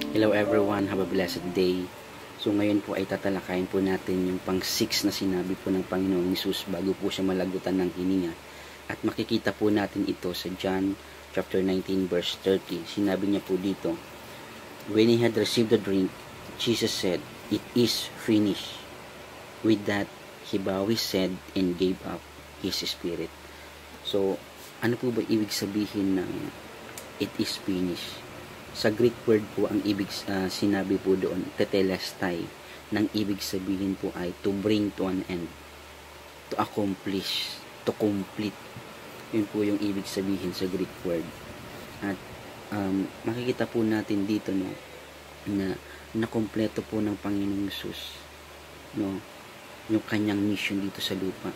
Hello everyone, have a blessed day. So ngayon po ay tatalakayin po natin yung pang 6 na sinabi po ng Panginoong Hesus bago po siya malagutan ng hininga. At makikita po natin ito sa John chapter 19 verse 30. Sinabi niya po dito, when he had received the drink, Jesus said, "It is finished." With that, he bowed his head and gave up his spirit. So, ano po ba ibig sabihin ng it is finished? Sa Greek word po, ang ibig sinabi po doon, tetelestai, nang ibig sabihin po ay to bring to an end, to accomplish, to complete. Yun po yung ibig sabihin sa Greek word. At makikita po natin dito no, na nakompleto po ng Panginoong Hesus no, yung kanyang mission dito sa lupa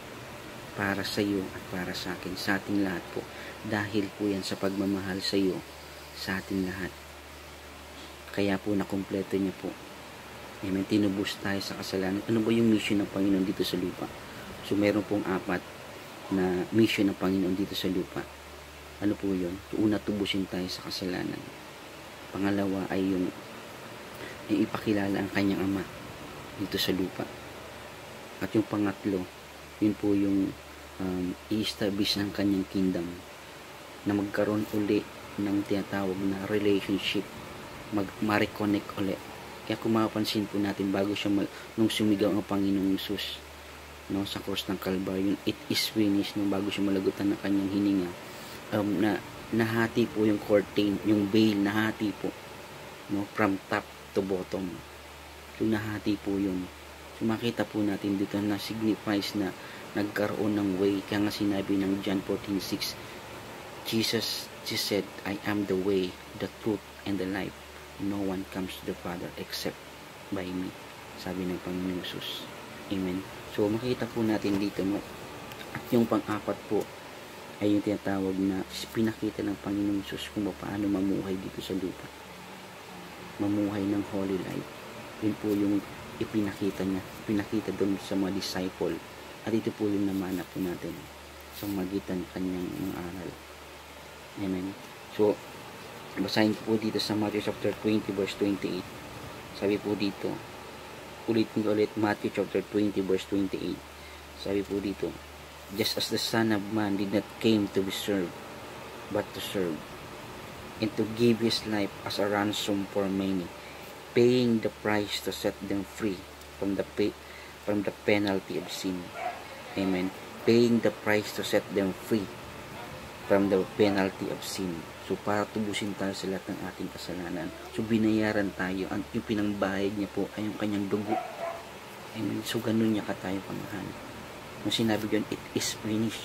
para sa iyo at para sa akin, sa ating lahat po, dahil po yan sa pagmamahal sa iyo, sa ating lahat. Kaya po nakumpleto niya po. Amen. Tinubos tayo sa kasalanan. Ano ba yung mission ng Panginoon dito sa lupa? So meron pong 4 na mission ng Panginoon dito sa lupa. Ano po yun? Una, tubusin tayo sa kasalanan. Pangalawa ay yung ipakilala ang kanyang ama dito sa lupa. At yung pangatlo, yun po yung i-establish ng kanyang kingdom, na magkaroon uli ng tinatawag na relationship, ma-reconnect uli. Kaya kung mapapansin po natin, bago siya nung sumigaw ang Panginoong Hesus no, sa cross ng Calvary, yung it is finished, no, bago siya malagutan ng kanyang hininga, na nahati po yung curtain, yung veil, nahati po no, from top to bottom. So nahati po yung, so makita po natin dito na signifies na nagkaroon ng way. Kaya nga sinabi ng John 14:6, Jesus said, "I am the way, the truth, and the life. No one comes to the Father except by me." Sabi ng Panginoong Hesus. Amen. So makita po natin dito no, at yung pang-4 po ay yung tinatawag na pinakita ng Panginoong Hesus kung paano mamuhay dito sa lupa, mamuhay ng holy life. Yun po yung ipinakita niya, pinakita doon sa mga disciple. At ito po yung namana po natin sa magitan kanyang mga aral. Amen. So, basahin ko po dito sa Matthew chapter 20 verse 28. Sabi po dito, ulitin ko ulit, Matthew chapter 20 verse 28. Sabi po dito, just as the Son of Man did not came to be served, but to serve, and to give his life as a ransom for many, paying the price to set them free from the penalty of sin. Amen. Paying the price to set them free from the penalty of sin. So para tubusin tayo sa lahat ng ating kasalanan, so binayaran tayo, at yung pinangbayad niya po ay yung kanyang dugo. Amen. So ganun niya ka tayo kamahal. Nung sinabi yun, it is finished.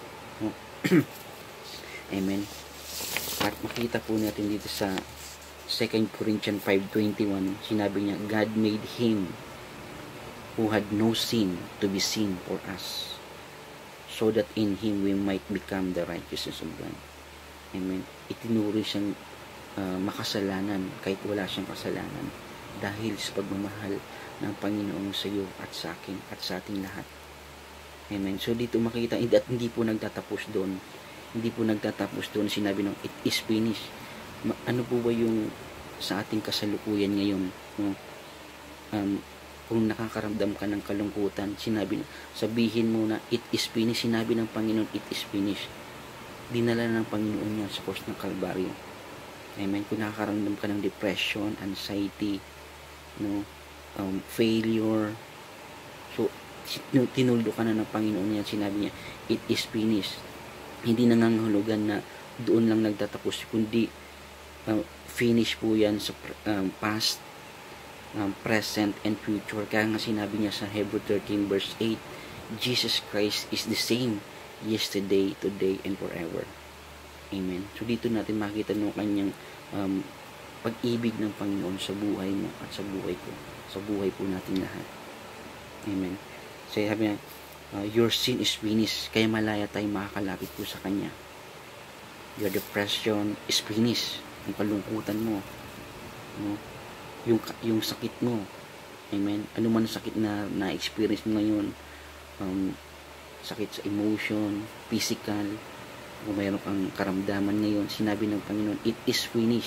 Amen. At makita po natin dito sa 2 Corinthians 5:21, sinabi niya, God made him who had no sin to be sin for us, so that in him we might become the righteousness of God. Amen. Itinuri siyang makasalanan kahit wala siyang kasalanan, dahil sa pagmamahal ng Panginoon sa iyo at sa akin at sa ating lahat. Amen. So dito makita, at hindi po nagtatapos doon. Hindi po nagtatapos doon. Sinabi ng it is finished. Ano po ba yung sa ating kasalukuyan ngayon? No? Kung nakakaramdam ka ng kalungkutan, sabihin mo na it is finished. Sinabi ng Panginoon, it is finished. Dinala ng Panginoon yan sa cross ng Calvary. Amen. Kung nakakaramdam ka ng depression, anxiety, no, failure, so tinuldo ka na ng Panginoon yan. Sinabi niya, it is finished. Hindi nangangahulugan na doon lang nagtatapos, kundi finish po yan sa past, present, and future. Kaya nga sinabi niya sa Hebrew 13 verse 8, Jesus Christ is the same yesterday, today, and forever. Amen. So dito natin makita ng kanyang pag-ibig ng Panginoon sa buhay mo at sa buhay ko, sa buhay po natin lahat. Amen. So sabi niya, your sin is finished. Kaya malaya tayong makakalapit po sa Kanya. Your depression is finished. Yung kalungkutan mo, no? Yung sakit mo, amen, ano man sakit na na-experience mo ngayon, sakit sa emotion, physical, kung mayroon kang karamdaman ngayon, sinabi ng Panginoon, it is finished.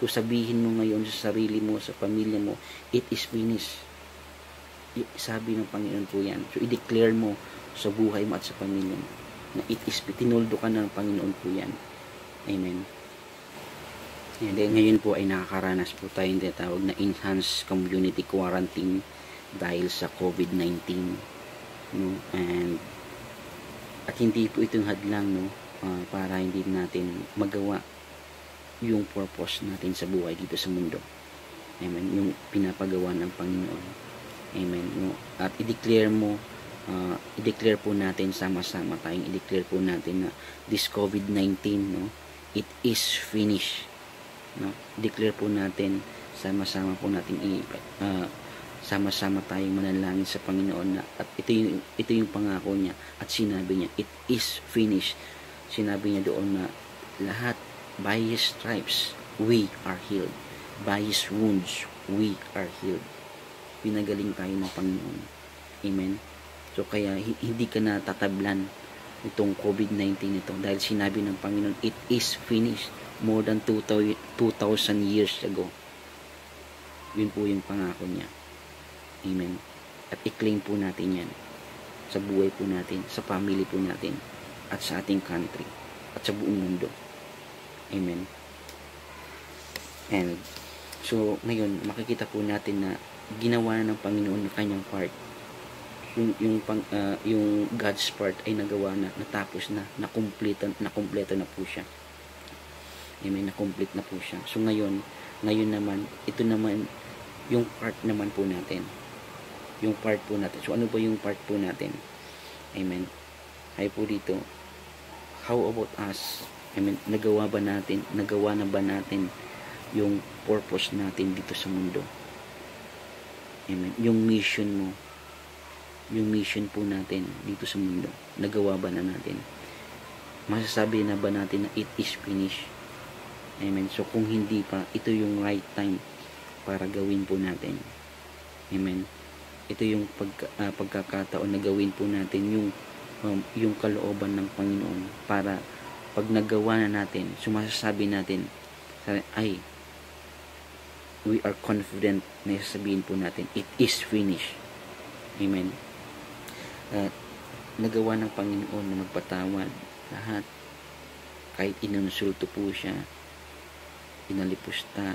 So sabihin mo ngayon sa sarili mo, sa pamilya mo, it is finished. Sabi ng Panginoon po yan. So i-declare mo sa buhay mo at sa pamilya mo na it is, tinuldo ka ng Panginoon po yan. Amen. And then, ngayon po ay nakakaranas po tayong tinatawag na enhanced community quarantine dahil sa COVID-19. No? At hindi po itong hadlang, no? Para hindi natin magawa yung purpose natin sa buhay dito sa mundo. Amen. Yung pinapagawa ng Panginoon. Amen. No? At i-declare mo, i-declare po natin sama-sama tayong i-declare po natin na this COVID-19, no, it is finished. No? Declare po natin, sama-sama po natin sama-sama tayong manalangin sa Panginoon na at ito yung pangako niya at sinabi niya, it is finished. Sinabi niya doon na lahat, by His stripes we are healed, by His wounds we are healed. Pinagaling tayo ng Panginoon. Amen. So kaya hindi ka na tatablan itong COVID-19 ito dahil sinabi ng Panginoon, it is finished more than 2,000 years ago. Yun po yung pangako niya. Amen. At i-claim po natin yan sa buhay po natin, sa family po natin, at sa ating country, at sa buong mundo. Amen. And so ngayon makikita po natin na ginawa na ng Panginoon ng kanyang part. Yung God's part ay nagawa na, natapos na, nakumpleto na po siya. Amen, na-complete na po siya. So ngayon naman, ito naman yung part naman po natin. Yung part po natin. So ano ba yung part po natin? Amen. Ay po dito, how about us? Amen. Nagawa na ba natin yung purpose natin dito sa mundo? Amen. Yung mission po natin dito sa mundo, nagawa ba na natin? Masasabi na ba natin na it is finished? Amen. So kung hindi pa, ito yung right time para gawin po natin. Amen. Ito yung pagkakataon na gawin po natin yung kalooban ng Panginoon para pag nagawa na natin, sumasabi natin ay we are confident na sasabihin po natin it is finished. Amen. Nagawa ng Panginoon na magpatawad lahat, kahit inonsulto po siya, inalipusta,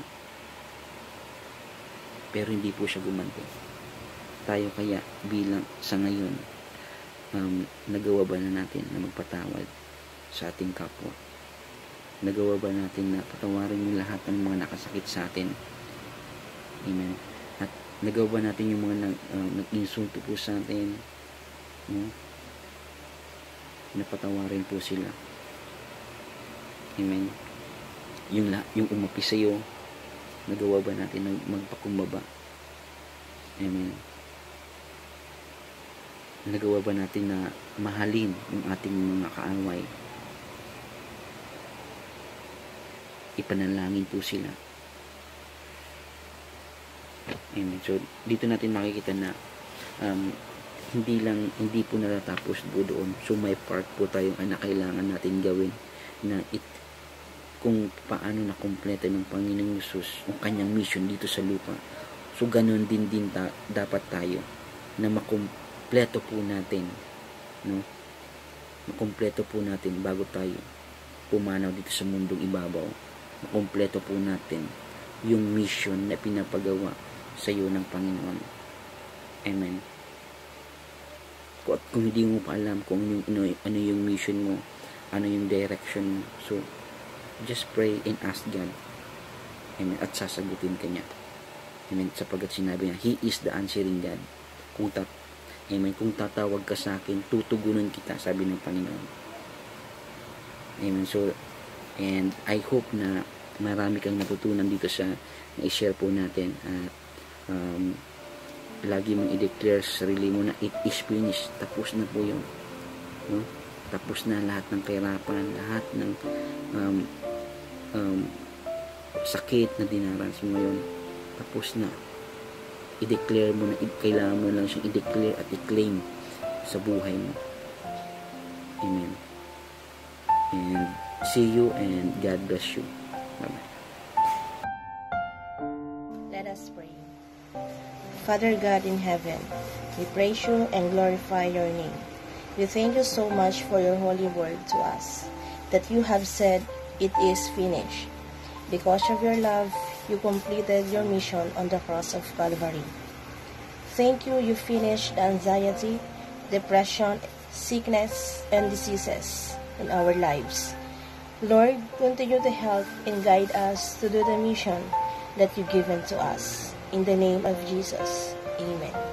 pero hindi po siya gumanti. Tayo kaya bilang sa ngayon, nagawa ba na natin na magpatawad sa ating kapwa? Nagawa ba natin na patawarin yung lahat ng mga nakasakit sa atin? Amen. At nagawa ba natin yung mga nag-insulto po sa atin? No? Napatawarin po sila. Amen. Yung umapi sa'yo, nagawa ba natin na magpakumbaba? Amen. Nagawa ba natin na mahalin yung ating mga kaaway? Ipanalangin po sila. Amen. So, dito natin makikita na hindi po natatapos po doon. So, may part po tayong na kailangan natin gawin na kung paano na kumpleto ng Panginoong Hesus ang kanyang mission dito sa lupa. So, ganun din dapat tayo na makumpleto po natin, no? Makumpleto po natin bago tayo pumanaw dito sa mundong ibabaw. Makumpleto po natin yung mission na pinapagawa sa iyo ng Panginoon. Amen. At kung hindi mo pa alam kung ano yung mission mo, ano yung direction mo, so just pray and ask God. Amen. At sasagutin ka niya. Amen. Sapagkat sinabi niya, He is the answering God. Amen. Kung tatawag ka sa akin, tutugunan kita, sabi ng Panginoon. Amen. So, and I hope na marami kang natutunan dito sa na-share po natin. At lagi mong i-declare sa sarili mo na it is finished. Tapos na po yun. No? Tapos na lahat ng kahirapan, lahat ng sakit na dinaranas mo ngayon. Tapos na. I-declare mo na, kailangan mo lang siyang i-declare at i-claim sa buhay mo. Amen. And see you and God bless you. Bye-bye. Father God in heaven, we praise you and glorify your name. We thank you so much for your holy word to us, that you have said it is finished. Because of your love, you completed your mission on the cross of Calvary. Thank you, you finished the anxiety, depression, sickness, and diseases in our lives. Lord, continue to help and guide us to do the mission that you've given to us. In the name of Jesus, amen.